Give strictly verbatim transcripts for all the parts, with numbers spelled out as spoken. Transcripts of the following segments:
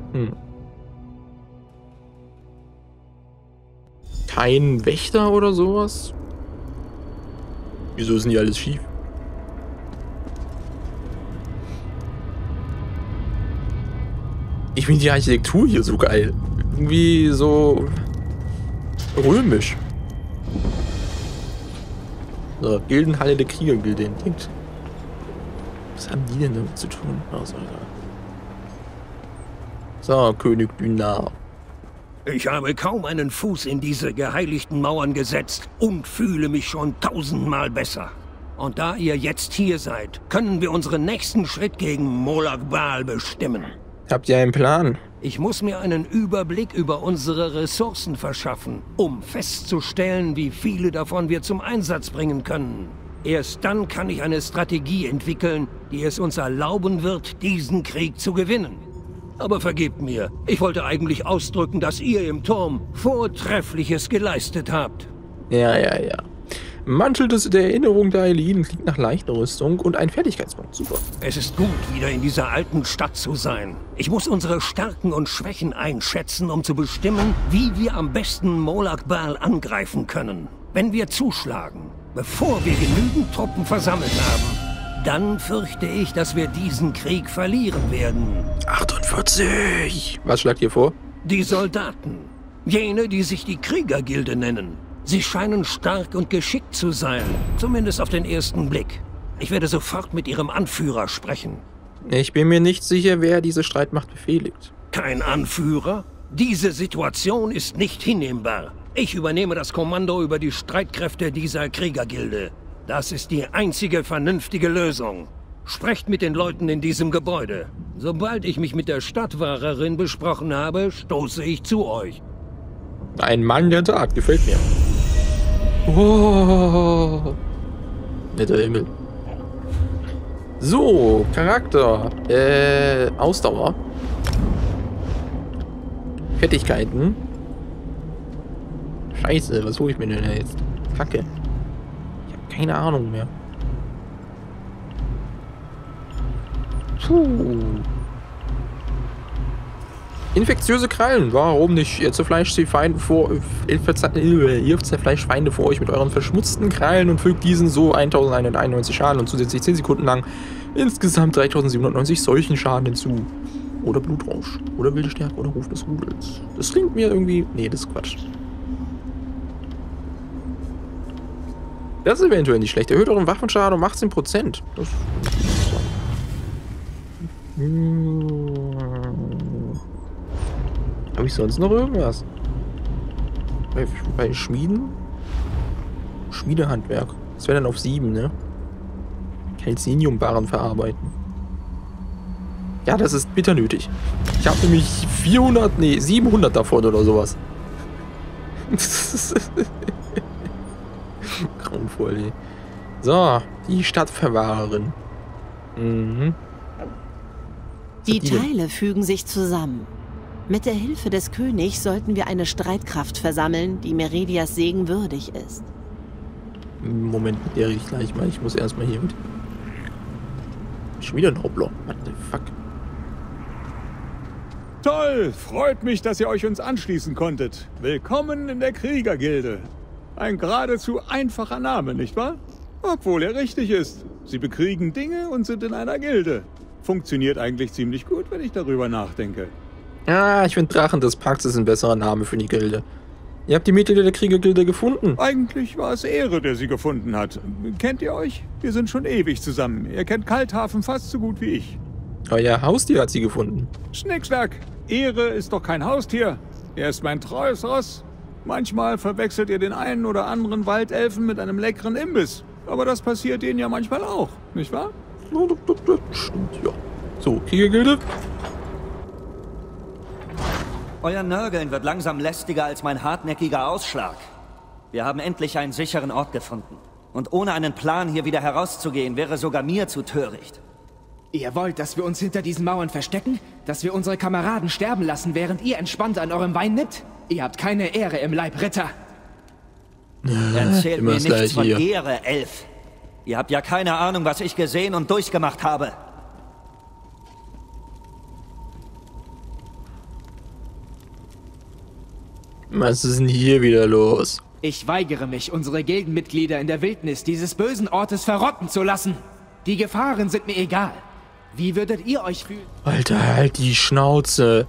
Hm. Kein Wächter oder sowas? Wieso ist denn hier alles schief? Ich finde die Architektur hier so geil. Irgendwie so römisch. So, Gildenhalle der Kriegergilde entdeckt. Was haben die denn damit zu tun? Also, so, König Dünar. Ich habe kaum einen Fuß in diese geheiligten Mauern gesetzt und fühle mich schon tausendmal besser. Und da ihr jetzt hier seid, können wir unseren nächsten Schritt gegen Molag Bal bestimmen. Habt ihr einen Plan? Ich muss mir einen Überblick über unsere Ressourcen verschaffen, um festzustellen, wie viele davon wir zum Einsatz bringen können. Erst dann kann ich eine Strategie entwickeln, die es uns erlauben wird, diesen Krieg zu gewinnen. Aber vergebt mir, ich wollte eigentlich ausdrücken, dass ihr im Turm Vortreffliches geleistet habt. Ja, ja, ja. Mantel des der Erinnerung der Aeliden klingt nach leichter Rüstung und ein Fertigkeitspunkt. Super. Es ist gut, wieder in dieser alten Stadt zu sein. Ich muss unsere Stärken und Schwächen einschätzen, um zu bestimmen, wie wir am besten Molag Bal angreifen können. Wenn wir zuschlagen, bevor wir genügend Truppen versammelt haben, dann fürchte ich, dass wir diesen Krieg verlieren werden. achtundvierzig! Was schlagt ihr vor? Die Soldaten. Jene, die sich die Kriegergilde nennen. Sie scheinen stark und geschickt zu sein, zumindest auf den ersten Blick. Ich werde sofort mit ihrem Anführer sprechen. Ich bin mir nicht sicher, wer diese Streitmacht befehligt. Kein Anführer? Diese Situation ist nicht hinnehmbar. Ich übernehme das Kommando über die Streitkräfte dieser Kriegergilde. Das ist die einzige vernünftige Lösung. Sprecht mit den Leuten in diesem Gebäude. Sobald ich mich mit der Stadtwahrerin besprochen habe, stoße ich zu euch. Ein Mann der Tat, gefällt mir. Oh, netter Himmel. So, Charakter. Äh, Ausdauer. Fertigkeiten. Scheiße, was hole ich mir denn jetzt? Kacke. Ich habe keine Ahnung mehr. Puh. Infektiöse Krallen. Warum nicht? Ihr zerfleischt die Feinde vor. Ihr zerfleischt Feinde vor euch mit euren verschmutzten Krallen und fügt diesen so eintausendeinhunderteinundneunzig Schaden und zusätzlich zehn Sekunden lang insgesamt dreitausendsiebenhundertneunzig solchen Schaden hinzu. Oder Blutrausch. Oder wilde Stärke oder Ruf des Rudels. Das klingt mir irgendwie. Nee, das ist Quatsch. Das ist eventuell nicht schlecht. Erhöht euren Waffenschaden um achtzehn Prozent. Das ist Habe ich sonst noch irgendwas? Bei, bei Schmieden? Schmiedehandwerk. Das wäre dann auf sieben, ne? Calciniumbarren verarbeiten. Ja, das ist bitter nötig. Ich habe nämlich vierhundert, nee, siebenhundert davon oder sowas. Grauenvoll, ey. So, die Stadtverwahrerin. Mhm. Die Teile fügen sich zusammen. Mit der Hilfe des Königs sollten wir eine Streitkraft versammeln, die Meridias Segen würdig ist. Moment, mit der ich gleich mal. Ich muss erstmal hier mit. Schon wieder ein Hoppler. What the fuck? Toll! Freut mich, dass ihr euch uns anschließen konntet. Willkommen in der Kriegergilde. Ein geradezu einfacher Name, nicht wahr? Obwohl er richtig ist. Sie bekriegen Dinge und sind in einer Gilde. Funktioniert eigentlich ziemlich gut, wenn ich darüber nachdenke. Ja, ich finde Drachen des Pakts ist ein besserer Name für die Gilde. Ihr habt die Mitglieder der Kriegergilde gefunden. Eigentlich war es Ehre, der sie gefunden hat. Kennt ihr euch? Wir sind schon ewig zusammen. Ihr kennt Kalthafen fast so gut wie ich. Euer Haustier hat sie gefunden. Schnickschnack. Ehre ist doch kein Haustier. Er ist mein treues Ross. Manchmal verwechselt ihr den einen oder anderen Waldelfen mit einem leckeren Imbiss. Aber das passiert denen ja manchmal auch, nicht wahr? Stimmt, ja. So, Kriegergilde. Euer Nörgeln wird langsam lästiger als mein hartnäckiger Ausschlag. Wir haben endlich einen sicheren Ort gefunden. Und ohne einen Plan hier wieder herauszugehen, wäre sogar mir zu töricht. Ihr wollt, dass wir uns hinter diesen Mauern verstecken? Dass wir unsere Kameraden sterben lassen, während ihr entspannt an eurem Wein nippt? Ihr habt keine Ehre im Leib, Ritter. Erzählt mir das nichts Gleiche von hier. Ehre, Elf. Ihr habt ja keine Ahnung, was ich gesehen und durchgemacht habe. Was ist denn hier wieder los? Ich weigere mich, unsere Gildenmitglieder in der Wildnis dieses bösen Ortes verrotten zu lassen. Die Gefahren sind mir egal. Wie würdet ihr euch fühlen? Alter, halt die Schnauze.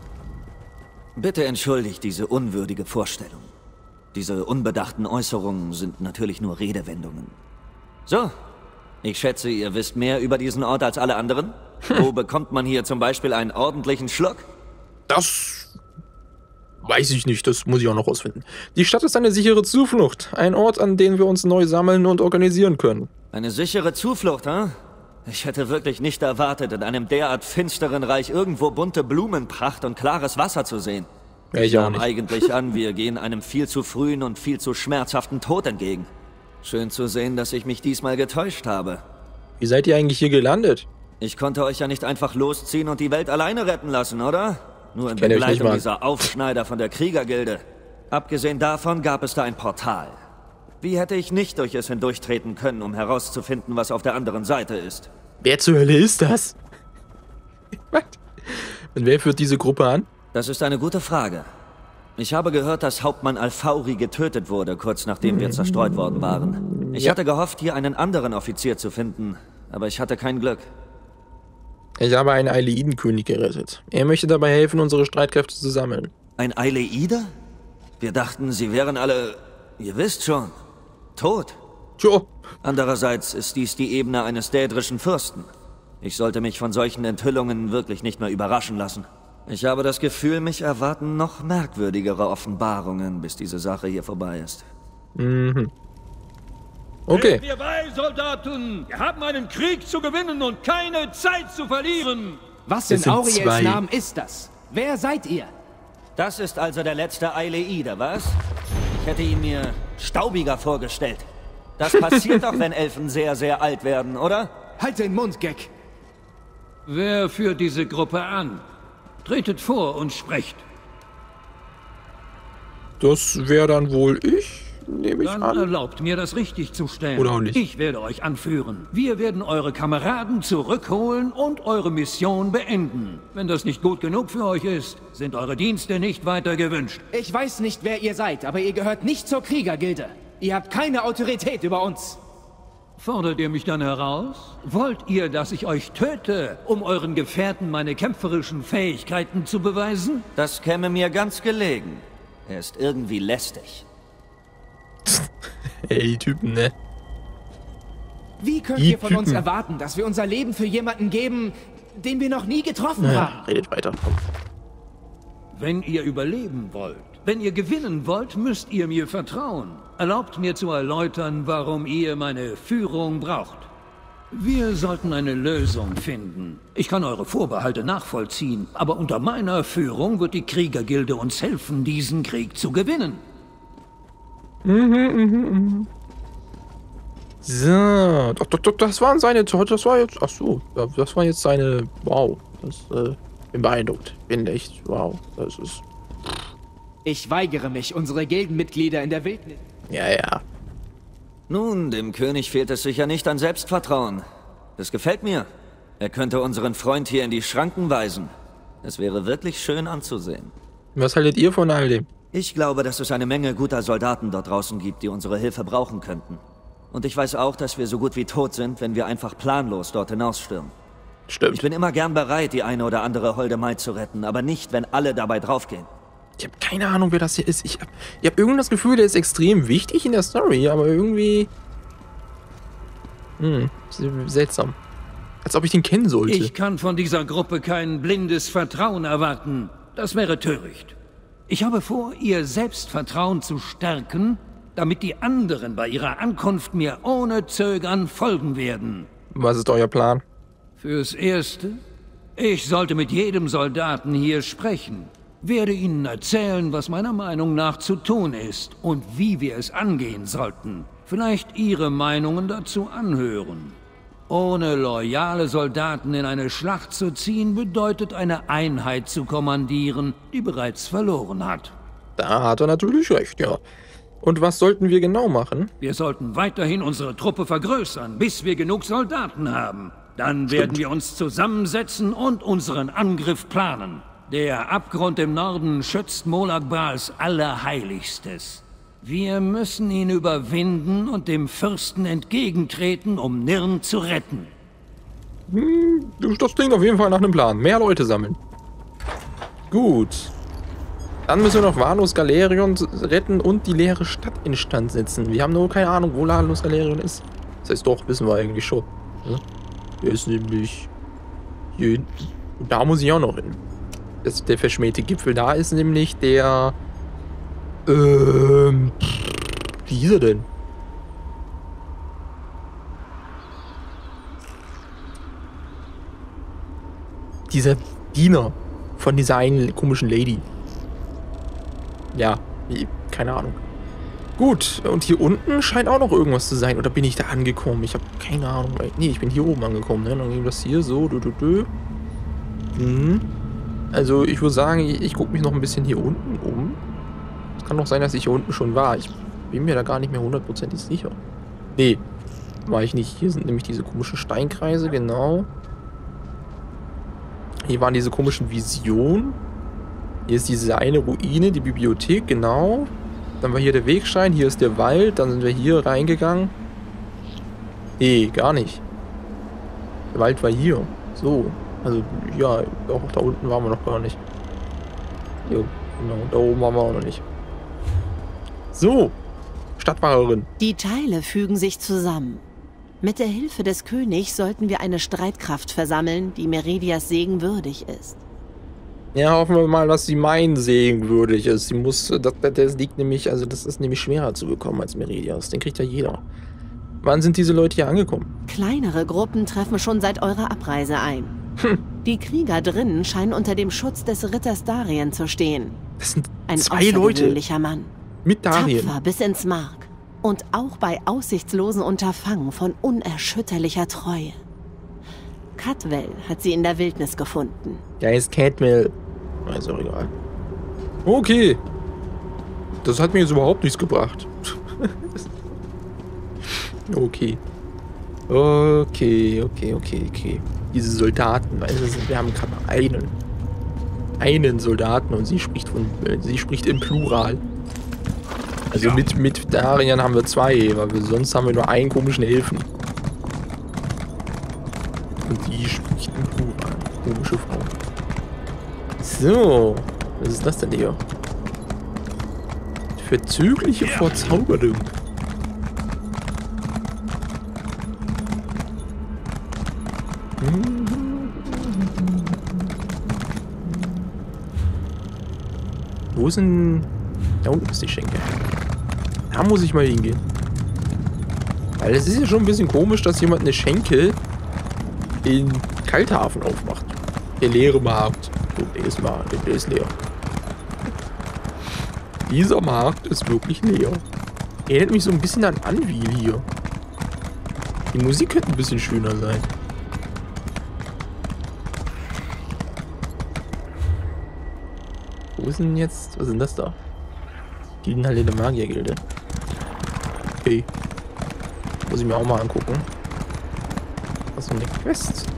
Bitte entschuldigt diese unwürdige Vorstellung. Diese unbedachten Äußerungen sind natürlich nur Redewendungen. So, ich schätze, ihr wisst mehr über diesen Ort als alle anderen. Wo bekommt man hier zum Beispiel einen ordentlichen Schluck? Das weiß ich nicht, das muss ich auch noch rausfinden. Die Stadt ist eine sichere Zuflucht. Ein Ort, an dem wir uns neu sammeln und organisieren können. Eine sichere Zuflucht, hm? Ich hätte wirklich nicht erwartet, in einem derart finsteren Reich irgendwo bunte Blumenpracht und klares Wasser zu sehen. Ja, ich auch nahm nicht. eigentlich an, wir gehen einem viel zu frühen und viel zu schmerzhaften Tod entgegen. Schön zu sehen, dass ich mich diesmal getäuscht habe. Wie seid ihr eigentlich hier gelandet? Ich konnte euch ja nicht einfach losziehen und die Welt alleine retten lassen, oder? Nur in Kenn ich nicht Begleitung mal. dieser Aufschneider von der Kriegergilde. Abgesehen davon gab es da ein Portal. Wie hätte ich nicht durch es hindurchtreten können, um herauszufinden, was auf der anderen Seite ist? Wer zur Hölle ist das? Was? Und wer führt diese Gruppe an? Das ist eine gute Frage. Ich habe gehört, dass Hauptmann Alfauri getötet wurde, kurz nachdem wir zerstreut worden waren. Ich Ja. hatte gehofft, hier einen anderen Offizier zu finden, aber ich hatte kein Glück. Ich habe einen Aileidenkönig gerettet. Er möchte dabei helfen, unsere Streitkräfte zu sammeln. Ein Aileide? Wir dachten, sie wären alle, ihr wisst schon, tot. Tja, Andererseits ist dies die Ebene eines dädrischen Fürsten. Ich sollte mich von solchen Enthüllungen wirklich nicht mehr überraschen lassen. Ich habe das Gefühl, mich erwarten noch merkwürdigere Offenbarungen, bis diese Sache hier vorbei ist. mhm. Okay. Wir bei, Soldaten! Wir haben einen Krieg zu gewinnen und keine Zeit zu verlieren! Was Es in sind Auriels zwei. Namen ist das? Wer seid ihr? Das ist also der letzte Aileide, was? Ich hätte ihn mir staubiger vorgestellt. Das passiert doch, wenn Elfen sehr, sehr alt werden, oder? Halt den Mund, Gek. Wer führt diese Gruppe an? Tretet vor und sprecht. Das wäre dann wohl ich, nehme ich Dann an. erlaubt mir, das richtig zu stellen. Oder auch nicht. Ich werde euch anführen. Wir werden eure Kameraden zurückholen und eure Mission beenden. Wenn das nicht gut genug für euch ist, sind eure Dienste nicht weiter gewünscht. Ich weiß nicht, wer ihr seid, aber ihr gehört nicht zur Kriegergilde. Ihr habt keine Autorität über uns. Fordert ihr mich dann heraus? Wollt ihr, dass ich euch töte, um euren Gefährten meine kämpferischen Fähigkeiten zu beweisen? Das käme mir ganz gelegen. Er ist irgendwie lästig. Ey, die Typen, ne? Wie könnt Die ihr von uns Typen. erwarten, dass wir unser Leben für jemanden geben, den wir noch nie getroffen Ja, haben? redet weiter. Komm. Wenn ihr überleben wollt, wenn ihr gewinnen wollt, müsst ihr mir vertrauen. Erlaubt mir zu erläutern, warum ihr meine Führung braucht. Wir sollten eine Lösung finden. Ich kann eure Vorbehalte nachvollziehen, aber unter meiner Führung wird die Kriegergilde uns helfen, diesen Krieg zu gewinnen. So, doch, doch, doch, das waren seine, das war jetzt, ach so, das war jetzt seine, wow, das, äh, bin beeindruckt, bin echt, wow, das ist, Ich weigere mich, unsere Gildenmitglieder in der Wildnis... ja, ja, Nun, dem König fehlt es sicher nicht an Selbstvertrauen. Das gefällt mir. Er könnte unseren Freund hier in die Schranken weisen. Es wäre wirklich schön anzusehen. was haltet ihr von all dem? Ich glaube, dass es eine Menge guter Soldaten dort draußen gibt, die unsere Hilfe brauchen könnten. Und ich weiß auch, dass wir so gut wie tot sind, wenn wir einfach planlos dort hinausstürmen. Ich Stimmt, bin immer gern bereit, die eine oder andere Holde Maid zu retten, aber nicht, wenn alle dabei draufgehen. ich habe keine Ahnung, wer das hier ist, ich habe ich hab irgendwie das Gefühl, der ist extrem wichtig in der Story, aber irgendwie, hm, seltsam, als ob ich den kennen sollte. Ich kann von dieser Gruppe kein blindes Vertrauen erwarten. Das wäre töricht. Ich habe vor, ihr Selbstvertrauen zu stärken, damit die anderen bei ihrer Ankunft mir ohne Zögern folgen werden. Was ist euer Plan? Fürs Erste, ich sollte mit jedem Soldaten hier sprechen, werde ihnen erzählen, was meiner Meinung nach zu tun ist und wie wir es angehen sollten. Vielleicht ihre Meinungen dazu anhören. Ohne loyale Soldaten in eine Schlacht zu ziehen, bedeutet eine Einheit zu kommandieren, die bereits verloren hat. Da hat er natürlich recht, ja. Und was sollten wir genau machen? Wir sollten weiterhin unsere Truppe vergrößern, bis wir genug Soldaten haben. Dann werden wir uns zusammensetzen und unseren Angriff planen. Der Abgrund im Norden schützt Molag Bals Allerheiligstes. Wir müssen ihn überwinden und dem Fürsten entgegentreten, um Nirn zu retten. Hm, das klingt auf jeden Fall nach einem Plan. Mehr Leute sammeln. Gut. Dann müssen wir noch Vanus Galerion retten und die leere Stadt instand setzen. Wir haben nur keine Ahnung, wo Vanus Galerion ist. Das heißt doch, wissen wir eigentlich schon. Ja? Der ist nämlich hier hinten. Und da muss ich auch noch hin. Das, der verschmähte Gipfel da ist nämlich der... Ähm... Wie hieß er denn? Dieser Diener von dieser einen komischen Lady. Ja, keine Ahnung. Gut, und hier unten scheint auch noch irgendwas zu sein. Oder bin ich da angekommen? Ich habe keine Ahnung. Nee, ich bin hier oben angekommen. Ne? Dann ging das hier so. Du, du, du. Mhm. Also ich würde sagen, ich, ich gucke mich noch ein bisschen hier unten um. Es kann doch sein, dass ich hier unten schon war. Ich bin mir da gar nicht mehr hundertprozentig sicher. Nee, war ich nicht. Hier sind nämlich diese komischen Steinkreise, genau. Hier waren diese komischen Visionen. Hier ist diese eine Ruine, die Bibliothek, genau. Dann war hier der Wegschein, hier ist der Wald, dann sind wir hier reingegangen. Nee, gar nicht. Der Wald war hier. So. Also, ja, auch da unten waren wir noch gar nicht. Jo, genau, da oben waren wir auch noch nicht. So. Stadtwahrerin. Die Teile fügen sich zusammen. Mit der Hilfe des Königs sollten wir eine Streitkraft versammeln, die Meridias Segen würdig ist. Ja, hoffen wir mal, dass sie meinen Segen würdig ist. Sie muss, das, das liegt nämlich, also das ist nämlich schwerer zu bekommen als Meridias. Den kriegt ja jeder. Wann sind diese Leute hier angekommen? Kleinere Gruppen treffen schon seit eurer Abreise ein. Hm. Die Krieger drinnen scheinen unter dem Schutz des Ritters Darien zu stehen. Das sind ein zwei Leute. außergewöhnlicher Mann. Mit Darien. Tapfer bis ins Mark. Und auch bei aussichtslosen Unterfangen von unerschütterlicher Treue. Cadwell hat sie in der Wildnis gefunden. Ja, ist Cadwell. Ist auch egal. Okay. Das hat mir jetzt überhaupt nichts gebracht. okay. Okay, okay, okay, okay. Diese Soldaten, also wir haben gerade einen. Einen Soldaten und sie spricht von. Sie spricht im Plural. Also ja. mit, mit Darien haben wir zwei, weil wir, sonst haben wir nur einen komischen Elfen. Und die spricht im Plural. Komische Frau. So, was ist das denn hier? Verzügliche Verzauberung. Wo ist denn... Da unten ist die Schenke. Da muss ich mal hingehen. Weil es ist ja schon ein bisschen komisch, dass jemand eine Schenke in Kalthafen aufmacht. Der leere Markt. Oh, der ist, mal, der ist leer. Dieser Markt ist wirklich leer. Erinnert mich so ein bisschen an Anvil hier. Die Musik könnte ein bisschen schöner sein. Wo ist denn jetzt... Was ist denn das da? Gildenhalle der Magiergilde. Okay. Muss ich mir auch mal angucken. Was ist denn eine Quest?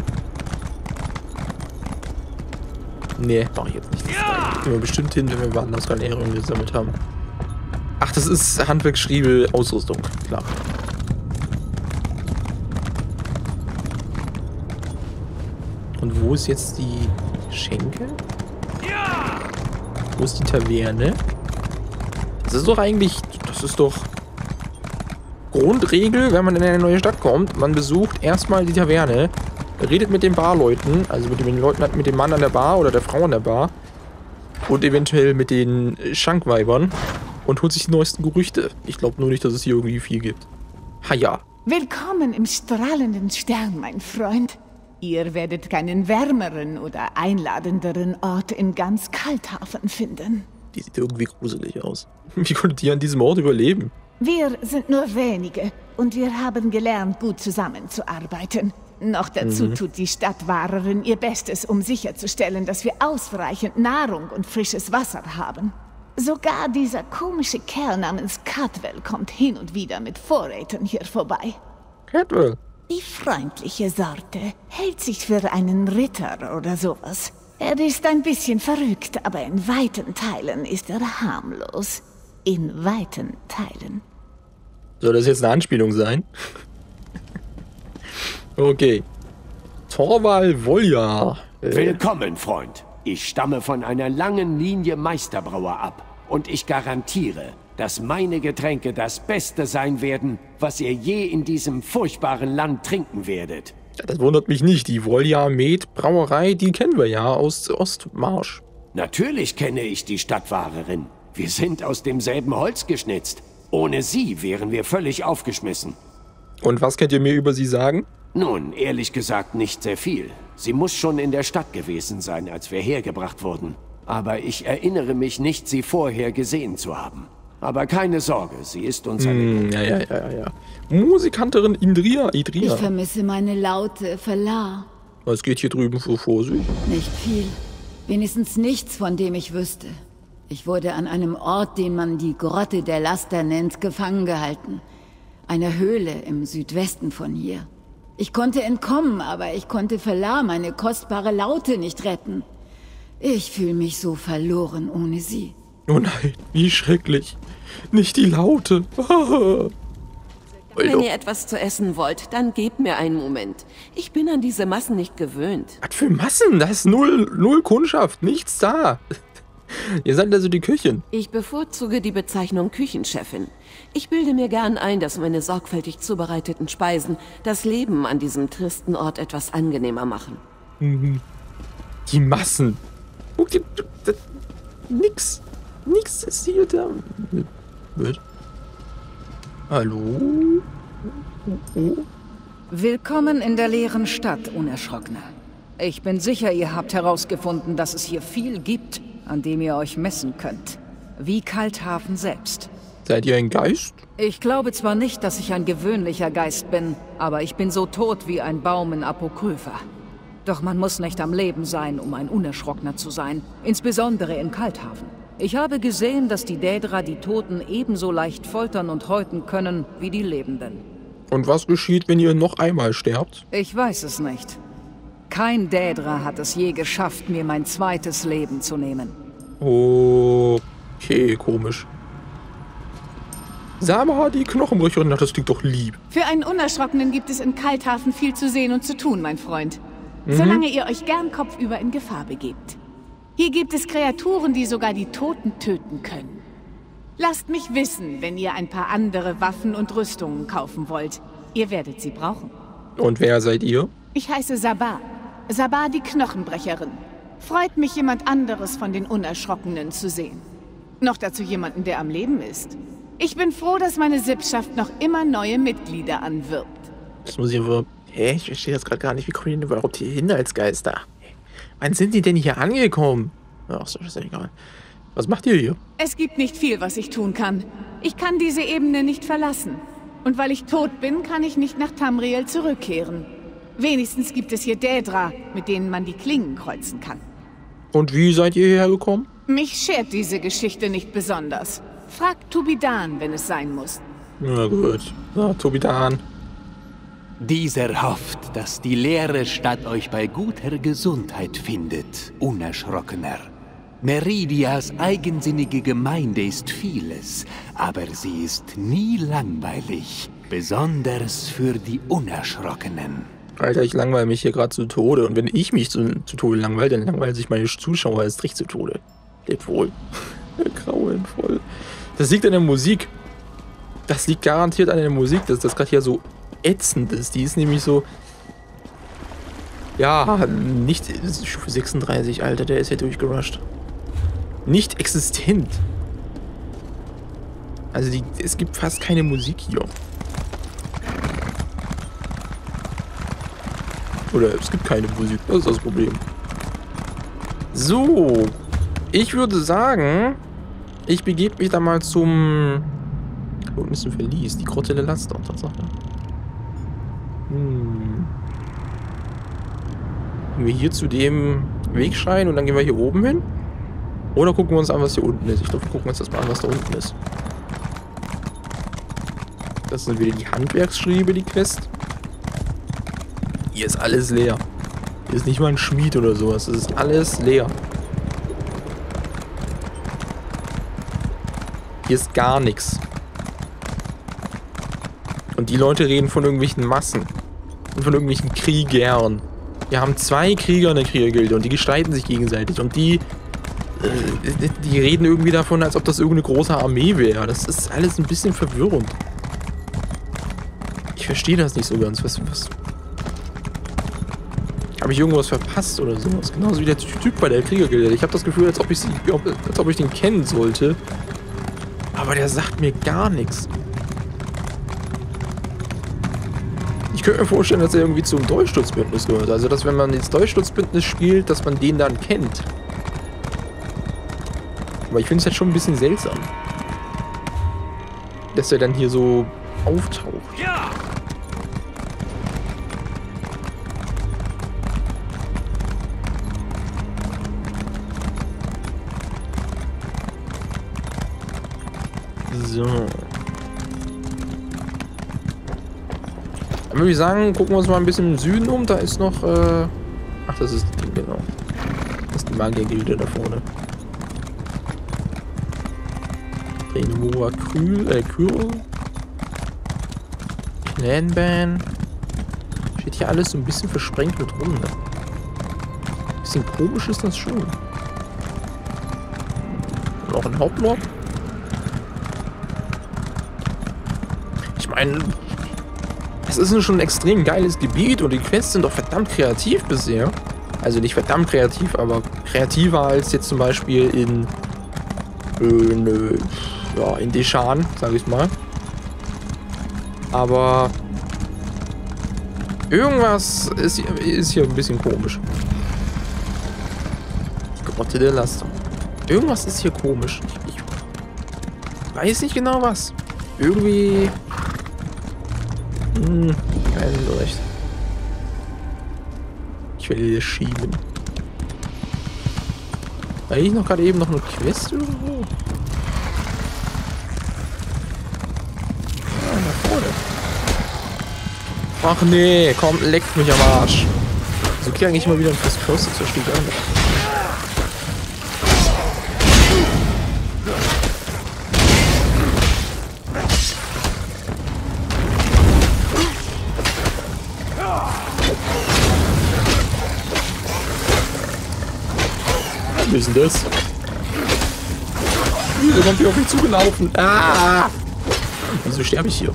Nee, mach ich jetzt nicht. Das gehen wir bestimmt hin, wenn wir Vanus Galerion gesammelt haben. Ach, das ist Handwerksschriebel Ausrüstung. Klar. Und wo ist jetzt die Schenke? Wo ist die Taverne? Das ist doch eigentlich... Das ist doch... Grundregel, wenn man in eine neue Stadt kommt. Man besucht erstmal die Taverne. Redet mit den Barleuten. Also mit den Leuten, mit dem Mann an der Bar oder der Frau an der Bar. Und eventuell mit den Schankweibern. Und holt sich die neuesten Gerüchte. Ich glaube nur nicht, dass es hier irgendwie viel gibt. Ha ja. Willkommen im strahlenden Stern, mein Freund. Ihr werdet keinen wärmeren oder einladenderen Ort in ganz Kalthafen finden. Die sieht irgendwie gruselig aus. Wie konntet ihr an diesem Ort überleben? Wir sind nur wenige und wir haben gelernt, gut zusammenzuarbeiten. Noch dazu mhm. tut die Stadtwahrerin ihr Bestes, um sicherzustellen, dass wir ausreichend Nahrung und frisches Wasser haben. Sogar dieser komische Kerl namens Cadwell kommt hin und wieder mit Vorräten hier vorbei. Cadwell? Die freundliche Sorte hält sich für einen Ritter oder sowas. Er ist ein bisschen verrückt, aber in weiten Teilen ist er harmlos. In weiten Teilen. Soll das jetzt eine Anspielung sein? Okay. Torvald Volja. Äh. Willkommen, Freund. Ich stamme von einer langen Linie Meisterbrauer ab. Und ich garantiere, dass meine Getränke das Beste sein werden, was ihr je in diesem furchtbaren Land trinken werdet. Ja, das wundert mich nicht. Die Volja Med Brauerei, die kennen wir ja aus Ostmarsch. Natürlich kenne ich die Stadtwahrerin. Wir sind aus demselben Holz geschnitzt. Ohne sie wären wir völlig aufgeschmissen. Und was könnt ihr mir über sie sagen? Nun, ehrlich gesagt nicht sehr viel. Sie muss schon in der Stadt gewesen sein, als wir hergebracht wurden. Aber ich erinnere mich nicht, sie vorher gesehen zu haben. Aber keine Sorge, sie ist uns hm, ja, ja, ja, ja. Musikanterin Indria, Idria. Ich vermisse meine Laute, Verla. Was geht hier drüben für vor sich? Nicht viel. Wenigstens nichts, von dem ich wüsste. Ich wurde an einem Ort, den man die Grotte der Laster nennt, gefangen gehalten. Eine Höhle im Südwesten von hier. Ich konnte entkommen, aber ich konnte Verla, meine kostbare Laute, nicht retten. Ich fühle mich so verloren ohne sie. Oh nein, wie schrecklich. Nicht die Laute. Wenn ihr etwas zu essen wollt, dann gebt mir einen Moment. Ich bin an diese Massen nicht gewöhnt. Was für Massen? Da ist null, null Kundschaft, nichts da. Ihr seid also die Köchin. Ich bevorzuge die Bezeichnung Küchenchefin. Ich bilde mir gern ein, dass meine sorgfältig zubereiteten Speisen das Leben an diesem tristen Ort etwas angenehmer machen. Mhm. Die Massen. Guck dir, das, nix. Nix ist hier da. Wird. Hallo? Oh. Willkommen in der leeren Stadt, Unerschrockener. Ich bin sicher, ihr habt herausgefunden, dass es hier viel gibt, an dem ihr euch messen könnt. Wie Kalthafen selbst. Seid ihr ein Geist? Ich glaube zwar nicht, dass ich ein gewöhnlicher Geist bin, aber ich bin so tot wie ein Baum in Apokrypha. Doch man muss nicht am Leben sein, um ein Unerschrockener zu sein, insbesondere in Kalthafen. Ich habe gesehen, dass die Daedra die Toten ebenso leicht foltern und häuten können wie die Lebenden. Und was geschieht, wenn ihr noch einmal sterbt? Ich weiß es nicht. Kein Daedra hat es je geschafft, mir mein zweites Leben zu nehmen. Okay, komisch. Sama, die Knochenbrücherin, das klingt doch lieb. Für einen Unerschrockenen gibt es in Kalthafen viel zu sehen und zu tun, mein Freund. Mhm. Solange ihr euch gern kopfüber in Gefahr begebt. Hier gibt es Kreaturen, die sogar die Toten töten können. Lasst mich wissen, wenn ihr ein paar andere Waffen und Rüstungen kaufen wollt. Ihr werdet sie brauchen. Und wer seid ihr? Ich heiße Sabah. Sabah die Knochenbrecherin. Freut mich, jemand anderes von den Unerschrockenen zu sehen. Noch dazu jemanden, der am Leben ist. Ich bin froh, dass meine Sippschaft noch immer neue Mitglieder anwirbt. Das muss ich aber... Hä? Ich verstehe das gerade gar nicht. Wie kommen die denn überhaupt hier hin als Geister? Wann sind die denn hier angekommen? Ach so, ist ja egal. Was macht ihr hier? Es gibt nicht viel, was ich tun kann. Ich kann diese Ebene nicht verlassen. Und weil ich tot bin, kann ich nicht nach Tamriel zurückkehren. Wenigstens gibt es hier Daedra, mit denen man die Klingen kreuzen kann. Und wie seid ihr hierher gekommen? Mich schert diese Geschichte nicht besonders. Fragt Tubidan, wenn es sein muss. Na gut. Na, Tubidan. Dieser hofft, dass die leere Stadt euch bei guter Gesundheit findet, Unerschrockener. Meridias eigensinnige Gemeinde ist vieles, aber sie ist nie langweilig, besonders für die Unerschrockenen. Alter, ich langweile mich hier gerade zu Tode. Und wenn ich mich zu, zu Tode langweile, dann langweilen sich meine Zuschauer erst recht zu Tode. Lebt wohl. Grauenvoll. Das liegt an der Musik. Das liegt garantiert an der Musik, dass das gerade hier so ätzend ist. Die ist nämlich so... Ja, nicht... Stufe sechsunddreißig, Alter, der ist ja durchgerusht. Nicht existent. Also die, es gibt fast keine Musik hier. Oder es gibt keine Musik, das ist das Problem. So, ich würde sagen, ich begebe mich da mal zum... Da unten ist ein Verlies, die Grotte der Laster, Tatsache. Hm. Gehen wir hier zu dem Wegschrein und dann gehen wir hier oben hin? Oder gucken wir uns an, was hier unten ist? Ich glaube, wir gucken uns das mal an, was da unten ist. Das sind wieder die Handwerksschriebe, die Quest. Hier ist alles leer. Hier ist nicht mal ein Schmied oder sowas. Das ist alles leer. Hier ist gar nichts. Und die Leute reden von irgendwelchen Massen. Und von irgendwelchen Kriegern. Wir haben zwei Krieger in der Kriegergilde und die gestreiten sich gegenseitig. Und die, äh, die reden irgendwie davon, als ob das irgendeine große Armee wäre. Das ist alles ein bisschen verwirrend. Ich verstehe das nicht so ganz. Was, was... Habe ich irgendwas verpasst oder sowas? Genauso wie der Typ bei der Kriegergilde. Ich habe das Gefühl, als ob ich sie, als ob ich den kennen sollte. Aber der sagt mir gar nichts. Ich könnte mir vorstellen, dass er irgendwie zum Durchsturzbündnis gehört. Also, dass wenn man das Durchsturzbündnis spielt, dass man den dann kennt. Aber ich finde es halt schon ein bisschen seltsam. Dass er dann hier so auftaucht. Ja! So. Dann würde ich sagen, gucken wir uns mal ein bisschen im Süden um. Da ist noch, äh... Ach, das ist die, genau. Das ist die Magiergilde da vorne. Renova Kühl, äh, Kühl. Clanban. Steht hier alles so ein bisschen versprengt mit rum, ne? Bisschen komisch ist das schon. Und auch ein Hauptloch. Ich meine, es ist schon ein extrem geiles Gebiet und die Quests sind doch verdammt kreativ bisher. Also nicht verdammt kreativ, aber kreativer als jetzt zum Beispiel in, in, äh, ja, in Deshan, sage ich mal. Aber irgendwas ist, ist hier ein bisschen komisch. Die Grotte der Laster. Irgendwas ist hier komisch. Ich, ich weiß nicht genau was. Irgendwie... Hm, kein so recht. Ich werde hier schieben. War ich noch gerade eben noch eine Quest irgendwo? Ah, da vorne. Ach nee, komm, leckt mich am Arsch. So kriege ich eigentlich immer wieder ein First Person zur Stieg an. Wie ist denn das? Wieso kommt hier auf mich zugelaufen? Ah! Wieso sterbe ich hier?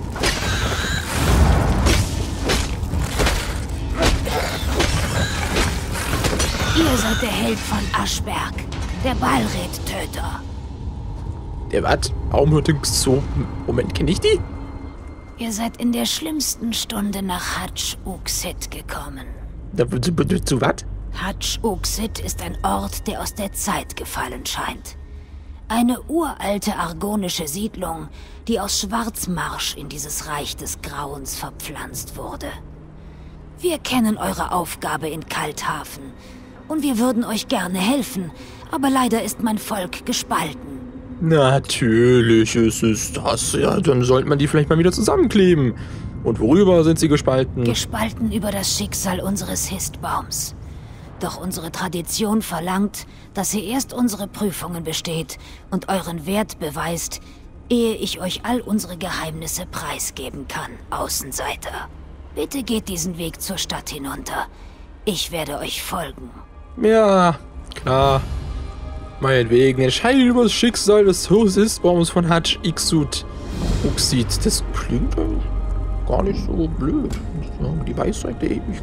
Ihr seid der Held von Aschberg, der Balred-Töter. Der was? Warum hört das so? Moment, kenne ich die? Ihr seid in der schlimmsten Stunde nach Hatch-Uxit gekommen. Zu, zu was? Hatch-Uxit ist ein Ort, der aus der Zeit gefallen scheint. Eine uralte argonische Siedlung, die aus Schwarzmarsch in dieses Reich des Grauens verpflanzt wurde. Wir kennen eure Aufgabe in Kalthafen und wir würden euch gerne helfen, aber leider ist mein Volk gespalten. Natürlich ist es das. Ja, dann sollte man die vielleicht mal wieder zusammenkleben. Und worüber sind sie gespalten? Gespalten über das Schicksal unseres Histbaums. Doch unsere Tradition verlangt, dass ihr erst unsere Prüfungen besteht und euren Wert beweist, ehe ich euch all unsere Geheimnisse preisgeben kann, Außenseiter. Bitte geht diesen Weg zur Stadt hinunter. Ich werde euch folgen. Ja, klar. Meinetwegen. Entscheide über das Schicksal des Histbaums von Hatch-Uxit. Uxit. Das klingt eigentlich gar nicht so blöd. Die Weisheit der Ewigkeit.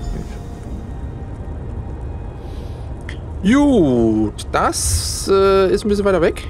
Gut, das äh, ist ein bisschen weiter weg.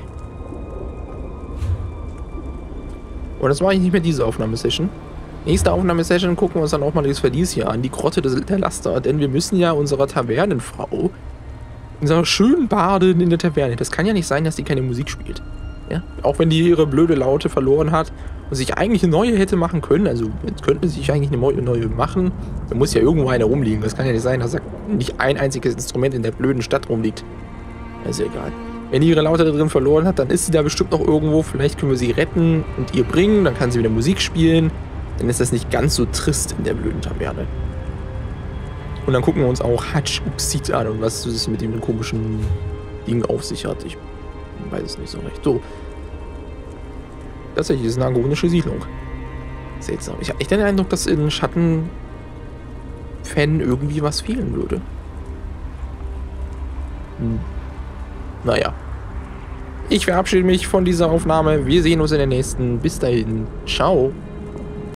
Und das mache ich nicht mehr diese Aufnahmesession. Nächste Aufnahmesession gucken wir uns dann auch mal das Verlies hier an, die Grotte der Laster. Denn wir müssen ja unserer Tavernenfrau, unserer schönen Bardin in der Taverne, das kann ja nicht sein, dass die keine Musik spielt. Ja? Auch wenn die ihre blöde Laute verloren hat und sich eigentlich eine neue hätte machen können, also jetzt könnte sich eigentlich eine neue machen, da muss ja irgendwo eine rumliegen. Das kann ja nicht sein, dass nicht ein einziges Instrument in der blöden Stadt rumliegt. Das ist ja egal. Wenn die ihre Laute da drin verloren hat, dann ist sie da bestimmt noch irgendwo. Vielleicht können wir sie retten und ihr bringen, dann kann sie wieder Musik spielen. Dann ist das nicht ganz so trist in der blöden Taverne. Und dann gucken wir uns auch Hatschepsut an und was es mit dem komischen Ding auf sich hat. Ich weiß es nicht so recht. So. Tatsächlich ist eine argonische Siedlung. Seltsam. Ich habe echt den Eindruck, dass in Schattenfen irgendwie was fehlen würde. Hm. Naja. Ich verabschiede mich von dieser Aufnahme. Wir sehen uns in der nächsten. Bis dahin. Ciao.